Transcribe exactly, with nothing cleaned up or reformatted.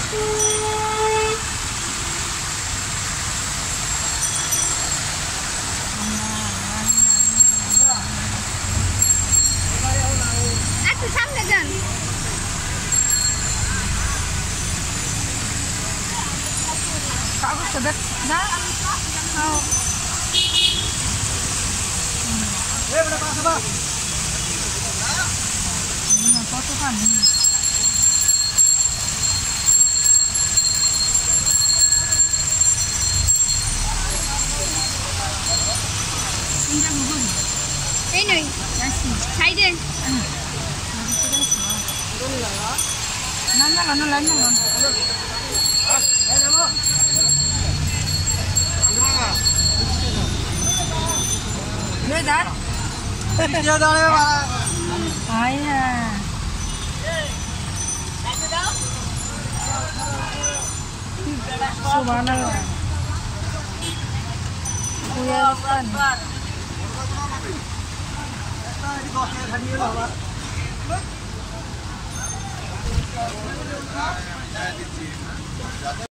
একটু সামনে যান। কাগজটা দেখ না কত পানি এই নই সাইডে না না না না না ले दार क्या दाने में मारा आई है सुबह ना कोई